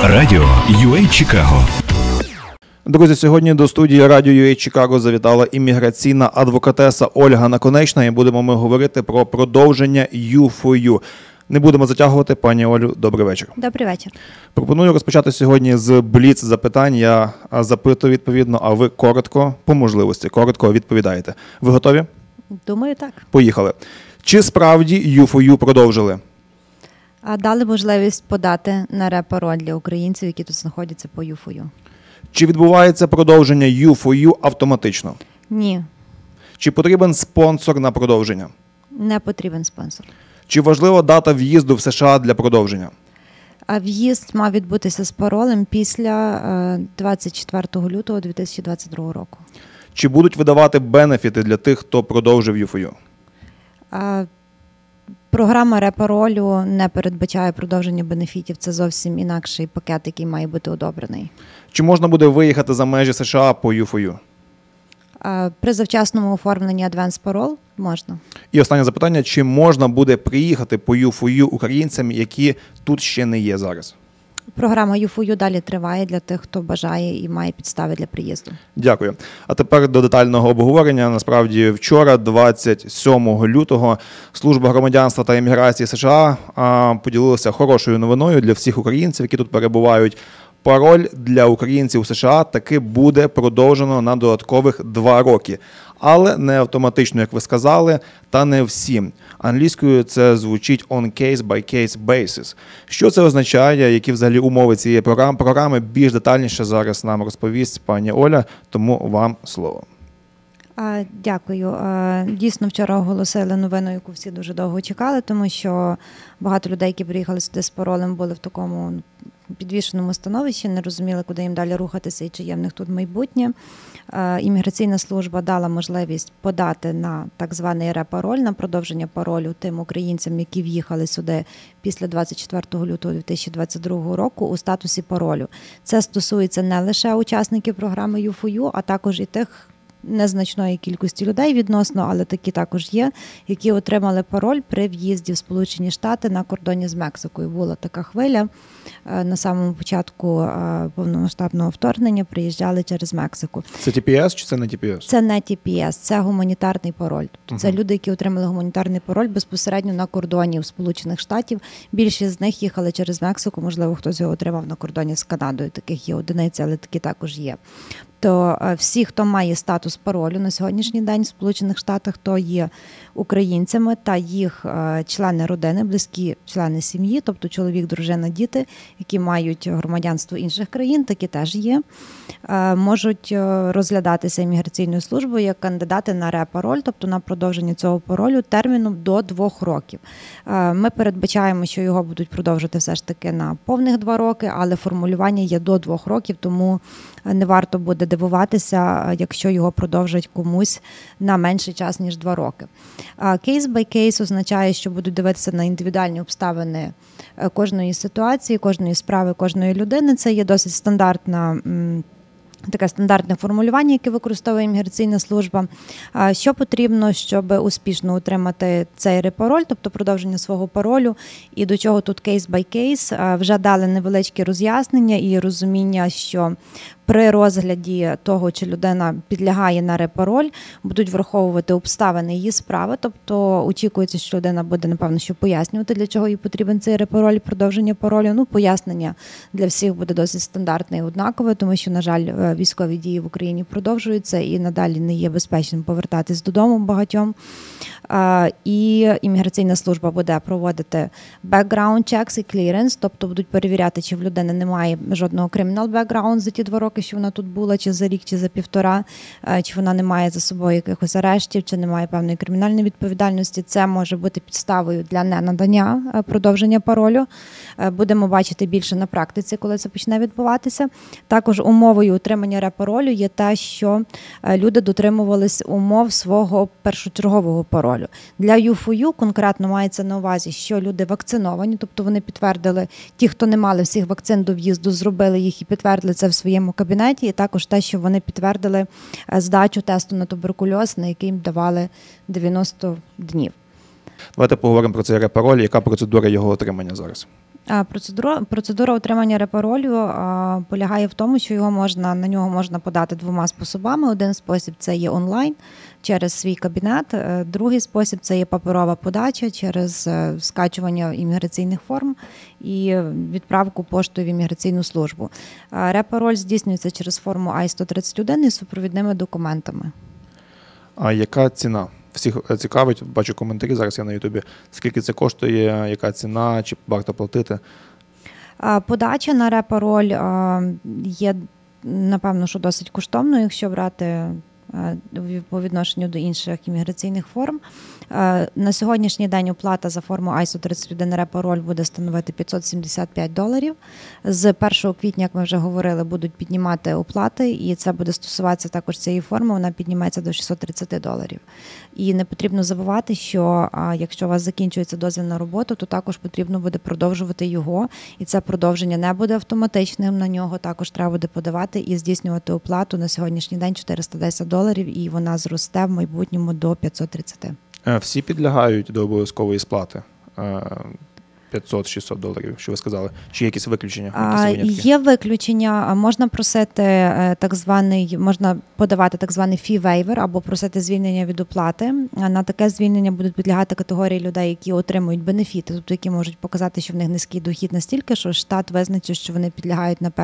Радіо UA Чикаго. Друзі, сьогодні до студії Радіо UA Чикаго завітала імміграційна адвокатеса Ольга Наконечна, і будемо ми говорити про продовження U4U. Не будемо затягувати. Пані Олю, добрий вечір. Добрий вечір. Пропоную розпочати сьогодні з бліц-запитань. Я запитую відповідно, а ви коротко, по можливості, коротко відповідаєте. Ви готові? Думаю, так. Поїхали. Чи справді U4U продовжили? Дали можливість подати на ре-пароль для українців, які тут знаходяться по U4U. Чи відбувається продовження U4U автоматично? Ні. Чи потрібен спонсор на продовження? Не потрібен спонсор. Чи важлива дата в'їзду в США для продовження? В'їзд мав відбутися з паролем після 24 лютого 2022 року. Чи будуть видавати бенефіти для тих, хто продовжив U4U? Програма ре-паролю не передбачає продовження бенефітів. Це зовсім інакший пакет, який має бути одобрений. Чи можна буде виїхати за межі США по U4U? При завчасному оформленні Advance Parole можна. І останнє запитання. Чи можна буде приїхати по U4U українцям, які тут ще не є зараз? Програма U4U далі триває для тих, хто бажає і має підстави для приїзду. Дякую. А тепер до детального обговорення. Насправді, вчора, 27 лютого, Служба громадянства та імміграції США поділилася хорошою новиною для всіх українців, які тут перебувають. Пароль для українців у США таки буде продовжено на додаткових 2 роки. Але не автоматично, як ви сказали, та не всім. Англійською це звучить on case-by-case basis. Що це означає, які взагалі умови цієї програми, більш детальніше зараз нам розповість пані Оля, тому вам слово. Дякую. Дійсно, вчора оголосили новину, яку всі дуже довго чекали, тому що багато людей, які приїхали сюди з паролем, були в такому підвішеному становищі, не розуміли, куди їм далі рухатися і чи є в них тут майбутнє. Імміграційна служба дала можливість подати на так званий ре-пароль, на продовження паролю тим українцям, які в'їхали сюди після 24 лютого 2022 року у статусі паролю. Це стосується не лише учасників програми U4U, а також і тих незначної кількості людей відносно, але такі також є, які отримали пароль при в'їзді в Сполучені Штати на кордоні з Мексикою. Була така хвиля. На самому початку повномасштабного вторгнення приїжджали через Мексику. Це TPS чи це не TPS? Це не TPS, це гуманітарний пароль. Тобто це люди, які отримали гуманітарний пароль безпосередньо на кордоні в Сполучених Штатів. Більшість з них їхали через Мексику, можливо, хтось його отримав на кордоні з Канадою. Таких є одиниці, але такі також є. То всі, хто має статус паролю на сьогоднішній день в Сполучених Штатах, то є українцями та їх члени родини, близькі члени сім'ї, тобто чоловік, дружина, діти, які мають громадянство інших країн, такі теж є, можуть розглядатися імміграційною службою як кандидати на ре-пароль, тобто на продовження цього паролю терміном до 2 років. Ми передбачаємо, що його будуть продовжити все ж таки на повних 2 роки, але формулювання є до 2 років, тому не варто буде дивуватися, якщо його продовжать комусь на менший час, ніж 2 роки. Кейс-бай-кейс означає, що будуть дивитися на індивідуальні обставини кожної ситуації, кожної справи, кожної людини. Це є досить таке стандартне формулювання, яке використовує імміграційна служба. Що потрібно, щоб успішно отримати цей ре-пароль, тобто продовження свого паролю, і до чого тут кейс-бай-кейс, вже дали невеличкі роз'яснення і розуміння, що при розгляді того, чи людина підлягає на ре-пароль, будуть враховувати обставини її справи, тобто очікується, що людина буде, напевно, що пояснювати, для чого їй потрібен цей ре-пароль, продовження паролю. Пояснення для всіх буде досить стандартне і однакове, тому що, на жаль, військові дії в Україні продовжуються і надалі не є безпечним повертатись додому багатьом. І імміграційна служба буде проводити background checks і clearance, тобто будуть перевіряти, чи в людини немає жодного criminal background за ті 2 роки, що вона тут була, чи за рік, чи за 1,5, чи вона не має за собою якихось арештів, чи немає певної кримінальної відповідальності. Це може бути підставою для ненадання продовження паролю. Будемо бачити більше на практиці, коли це почне відбуватися. Також умовою отримання ре-паролю є те, що люди дотримувались умов свого першочергового паролю. Для U4U конкретно мається на увазі, що люди вакциновані, тобто вони підтвердили, ті, хто не мали всіх вакцин до в'їзду, зробили їх і підтвердили це в своєму кабінеті, і також те, що вони підтвердили здачу тесту на туберкульоз, на який їм давали 90 днів. Давайте поговоримо про цей ре-пароль. Яка процедура його отримання зараз? Процедура отримання репаролю полягає в тому, що на нього можна подати двома способами. Один спосіб – це є онлайн через свій кабінет, другий спосіб – це є паперова подача через скачування імміграційних форм і відправку поштою в імміграційну службу. Репароль здійснюється через форму I-131 із супровідними документами. А яка ціна? Всіх цікавить, бачу коментарі зараз я на Ютубі. Скільки це коштує, яка ціна, чи варто платити? Подача на репароль є, напевно, що досить коштовною, якщо брати по відношенню до інших імміграційних форм. На сьогоднішній день оплата за форму I-131 репароль буде становити $575. З 1 квітня, як ми вже говорили, будуть піднімати оплати, і це буде стосуватися також цієї форми, вона підніметься до $630. І не потрібно забувати, що якщо у вас закінчується дозвіл на роботу, то також потрібно буде продовжувати його, і це продовження не буде автоматичним, на нього також треба буде подавати і здійснювати оплату на сьогоднішній день $410, і вона зросте в майбутньому до 530. Всі підлягають до обов'язкової сплати? $500-600, що ви сказали. Чи є якісь виключення? Є виключення. Можна просити можна подавати так званий fee waiver або просити звільнення від оплати. На таке звільнення будуть підлягати категорії людей, які отримують бенефіти, тобто які можуть показати, що в них низький дохід настільки, що штат визначить, що вони підлягають на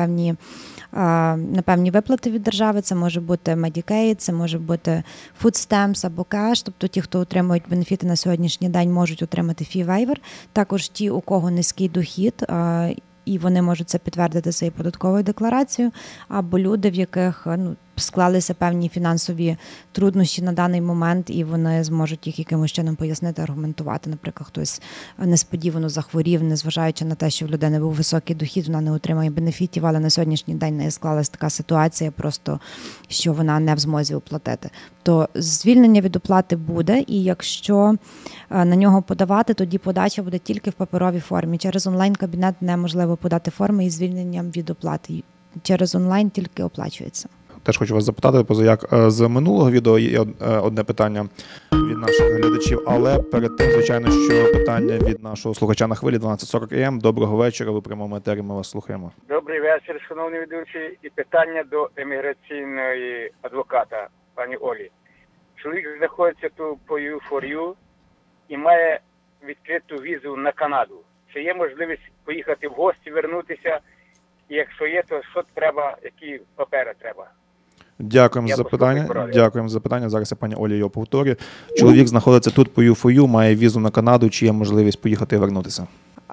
певні виплати від держави. Це може бути Medicaid, це може бути Food Stamps або кеш. Тобто ті, хто отримують бенефіти на сьогоднішній день, можуть отримати fee waiver. Також ті, у кого низький дохід, і вони можуть це підтвердити своєю податковою декларацією, або люди, в яких склалися певні фінансові труднощі на даний момент, і вони зможуть їх якимось чином пояснити, аргументувати. Наприклад, хтось несподівано захворів, незважаючи на те, що в людини був високий дохід, вона не отримає бенефітів, але на сьогоднішній день не склалася така ситуація, просто що вона не в змозі оплатити. То звільнення від оплати буде, і якщо на нього подавати, тоді подача буде тільки в паперовій формі. Через онлайн-кабінет неможливо подати форми із звільненням від оплати. Через онлайн тільки оплачується. Теж хочу вас запитати, позаяк з минулого відео є одне питання від наших глядачів, але перед тим, звичайно, що питання від нашого слухача на хвилі 12:40 АМ. Доброго вечора, ви в прямому етері, ми вас слухаємо. Добрий вечір, шановні ведучі, і питання до еміграційної адвоката, пані Олі. Чоловік знаходиться тут по U4U і має відкриту візу на Канаду. Чи є можливість поїхати в гості, вернутися? І якщо є, то що треба, які папери треба? Дякуємо за запитання. Дякуємо за запитання. Зараз я пані Олі його повторю. Чоловік знаходиться тут по U4U, має візу на Канаду. Чи є можливість поїхати і вернутися?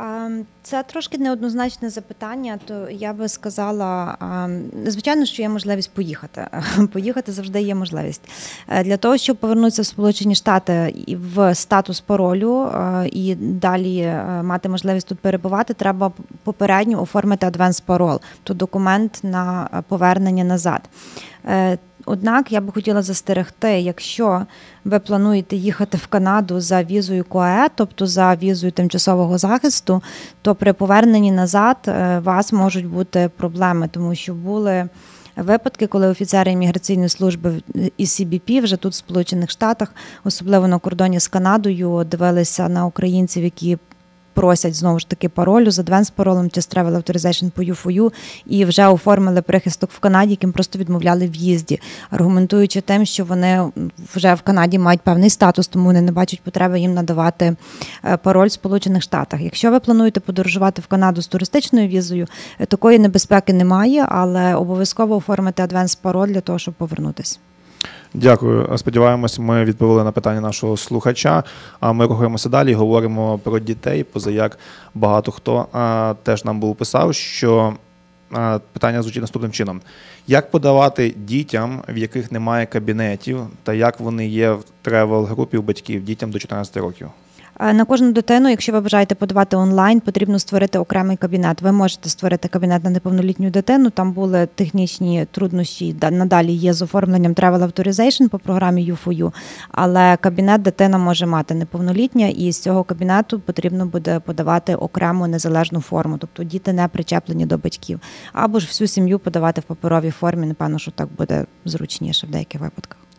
Це трошки неоднозначне запитання, то я би сказала, звичайно, що є можливість поїхати. Поїхати завжди є можливість. Для того, щоб повернутися в Сполучені Штати в статус паролю і далі мати можливість тут перебувати, треба попередньо оформити advance parole, то документ на повернення назад. Однак я би хотіла застерегти, якщо ви плануєте їхати в Канаду за візою КОЕ, тобто за візою тимчасового захисту, то при поверненні назад у вас можуть бути проблеми, тому що були випадки, коли офіцери імміграційної служби із CBP вже тут в Сполучених Штатах, особливо на кордоні з Канадою, дивилися на українців, які просять, знову ж таки, паролю з advance паролем чи з Travel Authorization по U4U і вже оформили прихисток в Канаді, яким просто відмовляли в в'їзді, аргументуючи тим, що вони вже в Канаді мають певний статус, тому вони не бачать потреби їм надавати пароль в Сполучених Штатах. Якщо ви плануєте подорожувати в Канаду з туристичною візою, такої небезпеки немає, але обов'язково оформити advance пароль для того, щоб повернутися. Дякую. Сподіваємось, ми відповіли на питання нашого слухача. А ми рухаємося далі, говоримо про дітей. Позаяк багато хто теж нам був писав, що питання звучить наступним чином. Як подавати дітям, в яких немає кабінетів, та як вони є в тревел-групі у батьків, дітям до 14 років? На кожну дитину, якщо ви бажаєте подавати онлайн, потрібно створити окремий кабінет. Ви можете створити кабінет на неповнолітню дитину, там були технічні труднощі, надалі є з оформленням Travel Authorization по програмі U4U, але кабінет дитина може мати неповнолітня, і з цього кабінету потрібно буде подавати окрему незалежну форму, тобто діти не причеплені до батьків. Або ж всю сім'ю подавати в паперовій формі, напевно, що так буде зручніше в деяких випадках.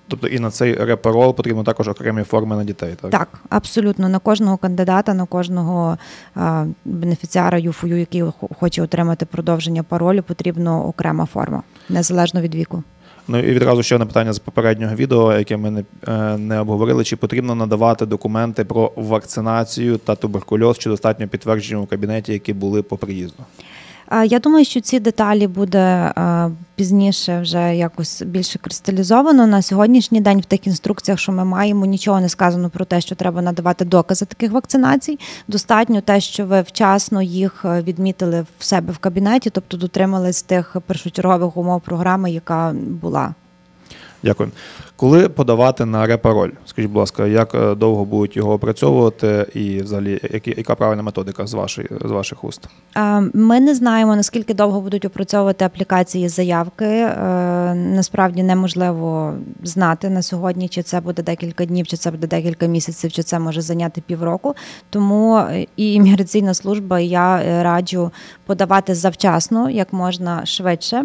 Тобто і на цей репарол потрібно також окремі форми на дітей, так? Так, абсолютно. На кожного кандидата, на кожного бенефіціара ЮФОЮ, який хоче отримати продовження паролю, потрібна окрема форма, незалежно від віку. Ну і відразу ще одне питання з попереднього відео, яке ми не обговорили. Чи потрібно надавати документи про вакцинацію та туберкульоз, чи достатньо підтвердження у кабінеті, які були по приїзду? Я думаю, що ці деталі буде пізніше вже якось більше кристалізовано. На сьогоднішній день в тих інструкціях, що ми маємо, нічого не сказано про те, що треба надавати докази таких вакцинацій. Достатньо те, що ви вчасно їх відмітили в себе в кабінеті, тобто дотримались тих першочергових умов програми, яка була. Дякую. Коли подавати на репароль? Скажіть, будь ласка, як довго будуть його опрацьовувати і взагалі яка правильна методика з ваших уст? Ми не знаємо, наскільки довго будуть опрацьовувати аплікації заявки. Насправді неможливо знати на сьогодні, чи це буде декілька днів, чи це буде декілька місяців, чи це може зайняти півроку. Тому і імміграційна служба, і я раджу подавати завчасно, як можна швидше.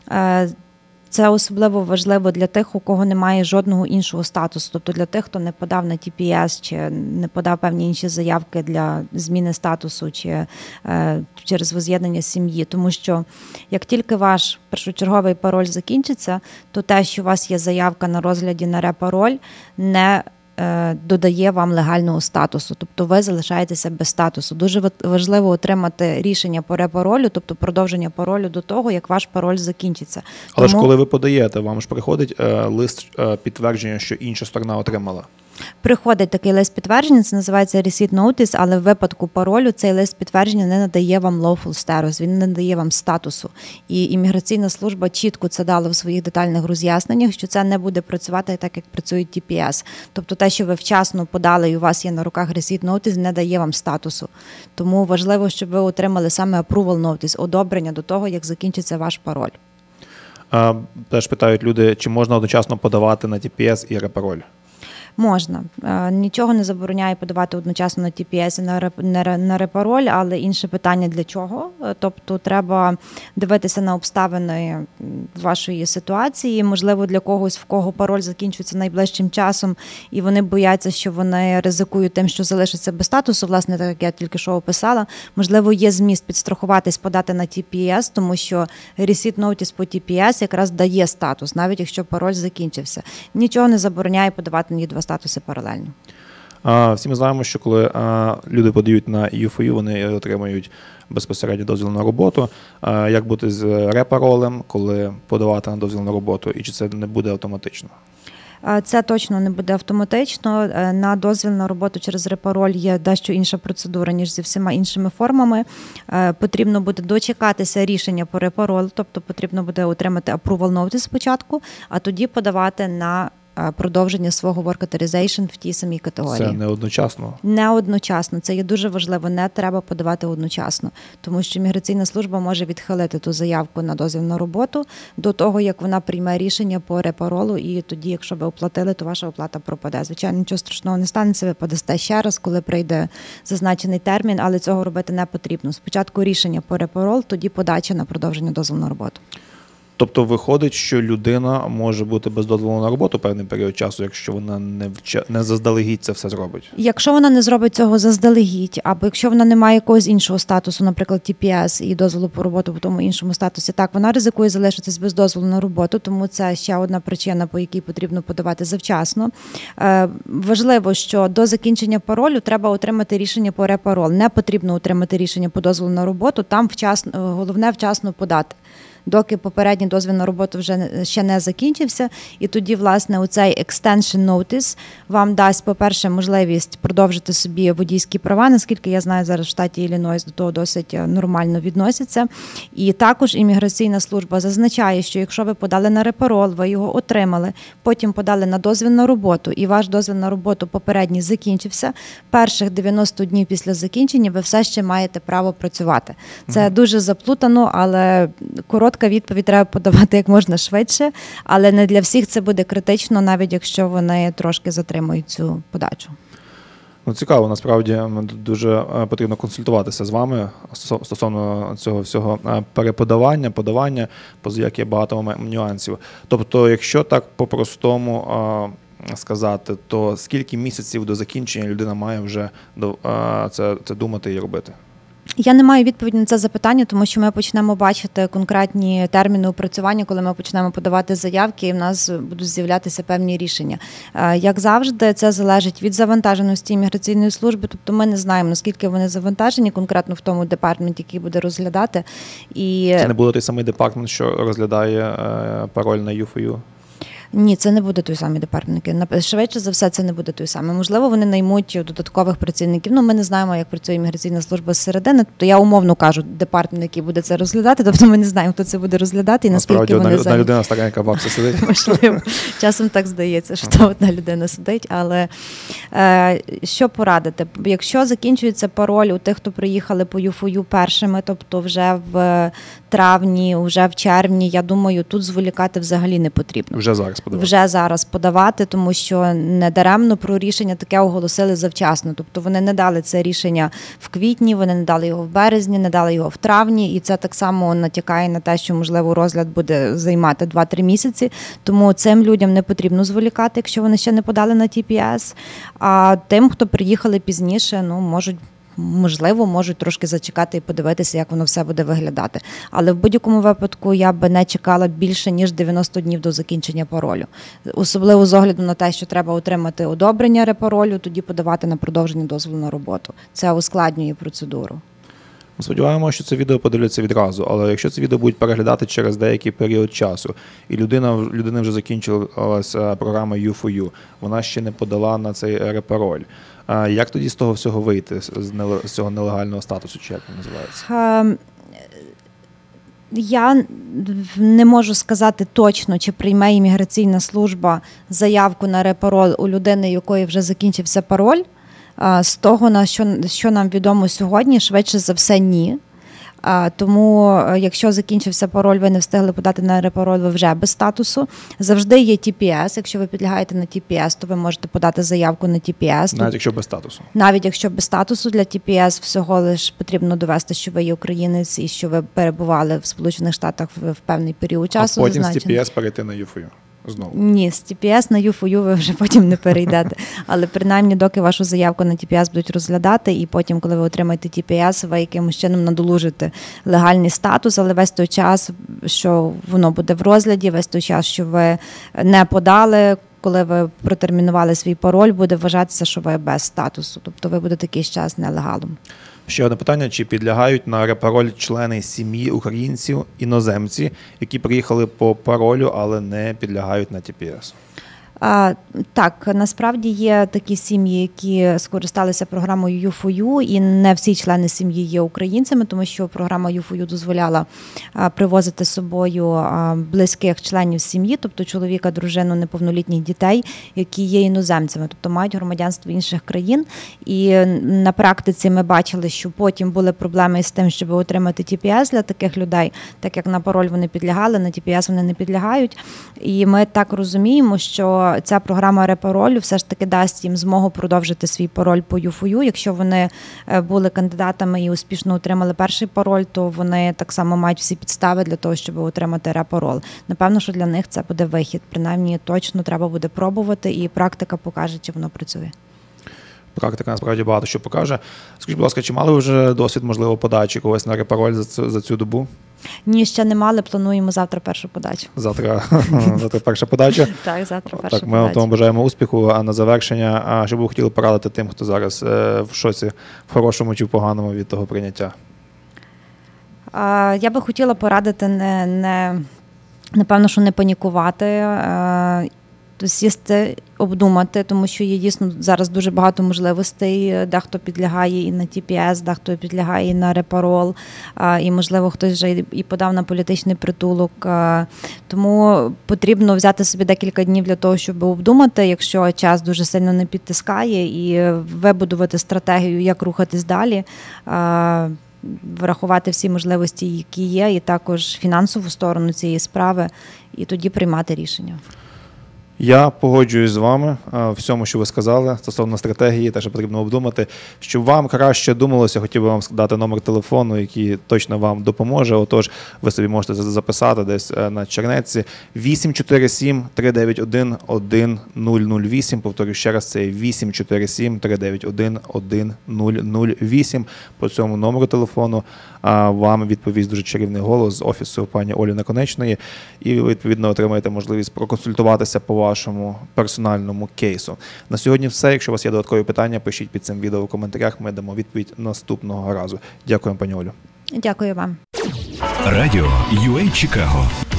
Це особливо важливо для тих, у кого немає жодного іншого статусу, тобто для тих, хто не подав на TPS чи не подав певні інші заявки для зміни статусу чи через воз'єднання сім'ї. Тому що як тільки ваш першочерговий пароль закінчиться, то те, що у вас є заявка на розгляді на репароль, не додає вам легального статусу, тобто ви залишаєтеся без статусу. Дуже важливо отримати рішення по репаролю, тобто продовження паролю до того, як ваш пароль закінчиться. Але ж коли ви подаєте, вам ж приходить лист підтвердження, що інша сторона отримала? Приходить такий лист підтвердження, це називається Receipt Notice, але в випадку паролю цей лист підтвердження не надає вам lawful status, він не надає вам статусу. І імміграційна служба чітко це дала в своїх детальних роз'ясненнях, що це не буде працювати так, як працює TPS. Тобто те, що ви вчасно подали і у вас є на руках Receipt Notice, не дає вам статусу. Тому важливо, щоб ви отримали саме Approval Notice, одобрення до того, як закінчиться ваш пароль. Теж питають люди, чи можна одночасно подавати на TPS і репароль? Можна. Нічого не забороняє подавати одночасно на TPS і на репароль, але інше питання для чого. Тобто треба дивитися на обставини вашої ситуації. Можливо, для когось, в кого пароль закінчується найближчим часом, і вони бояться, що вони ризикують тим, що залишаться без статусу, власне, так як я тільки що описала. Можливо, є зміст підстрахуватись, подати на TPS, тому що Receipt Notice по TPS якраз дає статус, навіть якщо пароль закінчився. Нічого не забороняє подавати на два статуси паралельно. Всі ми знаємо, що коли люди подають на ЮФОЮ, вони отримують безпосередньо дозвіл на роботу. Як бути з репаролем, коли подавати на дозвіл на роботу, і чи це не буде автоматично? Це точно не буде автоматично. На дозвіл на роботу через репароль є дещо інша процедура, ніж зі всіма іншими формами. Потрібно буде дочекатися рішення по репаролу, тобто потрібно буде отримати approval notice спочатку, а тоді подавати на продовження свого work authorization в тій самій категорії. Це не одночасно? Не одночасно. Це є дуже важливо. Не треба подавати одночасно. Тому що міграційна служба може відхилити ту заявку на дозвіл на роботу до того, як вона прийме рішення по репаролу, і тоді, якщо ви оплатили, то ваша оплата пропаде. Звичайно, нічого страшного не станеться, ви подасте ще раз, коли прийде зазначений термін, але цього робити не потрібно. Спочатку рішення по репарол, тоді подача на продовження дозволу на роботу. Тобто виходить, що людина може бути без дозволу на роботу певний період часу, якщо вона не заздалегідь це все зробить? Якщо вона не зробить цього заздалегідь, або якщо вона не має якогось іншого статусу, наприклад, TPS і дозволу по роботу в тому іншому статусі, так, вона ризикує залишитись без дозволу на роботу, тому це ще одна причина, по якій потрібно подавати завчасно. Важливо, що до закінчення паролю треба отримати рішення по репарол. Не потрібно отримати рішення по дозволу на роботу, там головне вчасно подати. Доки попередній дозвіл на роботу ще не закінчився, і тоді, власне, оцей extension notice вам дасть, по-перше, можливість продовжити собі водійські права, наскільки я знаю, зараз в штаті Іллінойс до того досить нормально відносяться. І також імміграційна служба зазначає, що якщо ви подали на репарол, ви його отримали, потім подали на дозвіл на роботу, і ваш дозвіл на роботу попередній закінчився, перших 90 днів після закінчення ви все ще маєте право працювати. Це дуже заплутано, але коротка відповідь треба подавати як можна швидше, але не для всіх це буде критично, навіть якщо вони трошки затримують цю подачу. Ну, цікаво, насправді дуже потрібно консультуватися з вами стосовно цього всього переподавання, подавання, як є багато нюансів. Тобто, якщо так по-простому сказати, то скільки місяців до закінчення людина має вже це думати і робити? Я не маю відповіді на це запитання, тому що ми почнемо бачити конкретні терміни опрацювання, коли ми почнемо подавати заявки, і в нас будуть з'являтися певні рішення. Як завжди, це залежить від завантаженості імміграційної служби, тобто ми не знаємо, наскільки вони завантажені конкретно в тому департаменті, який буде розглядати. І це не буде той самий департамент, що розглядає пароль на U4U? Ні, це не буде той самий департамент. Швидше за все, це не буде той самий. Можливо, вони наймуть додаткових працівників. Ми не знаємо, як працює імміграційна служба зсередини. Тобто я умовно кажу, департамент, який буде це розглядати. Тобто ми не знаємо, хто це буде розглядати і наскільки вони одна людина старенька бабця сидить. Можливо. Часом так здається, що одна людина сидить. Але що порадити? Якщо закінчується пароль у тих, хто приїхали по U4U першими, тобто вже в травні, вже в червні, я думаю, тут зволікати взагалі не потрібно. Вже зараз подавати, тому що недаремно про рішення таке оголосили завчасно. Тобто вони не дали це рішення в квітні, вони не дали його в березні, не дали його в травні, і це так само натякає на те, що, можливо, розгляд буде займати 2-3 місяці. Тому цим людям не потрібно зволікати, якщо вони ще не подали на TPS. А тим, хто приїхали пізніше, можуть трошки зачекати і подивитися, як воно все буде виглядати. Але в будь-якому випадку я би не чекала більше, ніж 90 днів до закінчення паролю. Особливо з огляду на те, що треба отримати одобрення репаролю, тоді подавати на продовження дозволу на роботу. Це ускладнює процедуру. Ми сподіваємося, що це відео подивляться відразу, але якщо це відео будуть переглядати через деякий період часу, і людина вже закінчилася програма U4U, вона ще не подала на цей репароль, як тоді з того всього вийти, з цього нелегального статусу, чи як він називається? Я не можу сказати точно, чи прийме імміграційна служба заявку на репароль у людини, якої вже закінчився пароль. З того, що нам відомо сьогодні, швидше за все, ні. Тому, якщо закінчився пароль, ви не встигли подати на репароль, ви вже без статусу. Завжди є TPS. Якщо ви підлягаєте на TPS, то ви можете подати заявку на TPS. Навіть якщо без статусу? Навіть якщо без статусу, для TPS всього лиш потрібно довести, що ви є українець і що ви перебували в Сполучених Штатах в певний період часу. А потім з TPS перейти на U4U? Знову. Ні, з TPS на U4U ви вже потім не перейдете. Але принаймні, доки вашу заявку на TPS будуть розглядати, і потім, коли ви отримаєте TPS, ви якимось чином надолужите легальний статус, але весь той час, що воно буде в розгляді, весь той час, що ви не подали, коли ви протермінували свій пароль, буде вважатися, що ви без статусу. Тобто ви будете такий час нелегалом. Ще одне питання, чи підлягають на репароль члени сім'ї українців, іноземці, які приїхали по паролю, але не підлягають на TPS? Так, насправді є такі сім'ї, які скористалися програмою U4U, і не всі члени сім'ї є українцями, тому що програма U4U дозволяла привозити з собою близьких членів сім'ї, тобто чоловіка, дружину, неповнолітніх дітей, які є іноземцями, тобто мають громадянство інших країн. І на практиці ми бачили, що потім були проблеми з тим, щоб отримати TPS для таких людей, так як на пароль вони підлягали, на TPS вони не підлягають. І ми так розуміємо, що ця програма репаролю все ж таки дасть їм змогу продовжити свій пароль по U4U. Якщо вони були кандидатами і успішно отримали перший пароль, то вони так само мають всі підстави для того, щоб отримати репароль. Напевно, що для них це буде вихід. Принаймні, точно треба буде пробувати, і практика покаже, чи воно працює. Практика, насправді, багато що покаже. Скажіть, будь ласка, чи мали ви вже досвід, можливо, подачі когось на репароль за цю добу? Ні, ще не мали. Плануємо завтра першу подачу. Завтра перша подача? Так, завтра перша подача. Ми тому бажаємо успіху. А на завершення, що б ви хотіли порадити тим, хто зараз в шоці, в хорошому чи в поганому від того прийняття? Я би хотіла порадити напевно, що не панікувати, сісти, обдумати, тому що є дійсно зараз дуже багато можливостей. Дехто підлягає і на TPS, дехто підлягає і на репарол, і, можливо, хтось вже і подав на політичний притулок. Тому потрібно взяти собі декілька днів для того, щоб обдумати, якщо час дуже сильно не підтискає, і вибудувати стратегію, як рухатись далі, врахувати всі можливості, які є, і також фінансову сторону цієї справи, і тоді приймати рішення. Я погоджуюсь з вами в всьому, що ви сказали стосовно стратегії, те, що потрібно обдумати. Щоб вам краще думалося, хотів би вам дати номер телефону, який точно вам допоможе. Отож, ви собі можете записати десь на чернетці 847-391-1008. Повторюю ще раз, це 847-391-1008. По цьому номеру телефону вам відповість дуже чарівний голос з офісу пані Олі Наконечної, і ви, відповідно, отримаєте можливість проконсультуватися по вашому персональному кейсу. На сьогодні все. Якщо у вас є додаткові питання, пишіть під цим відео в коментарях, ми дамо відповідь наступного разу. Дякую, пані Олю. Дякую вам. Радіо UA Чикаго.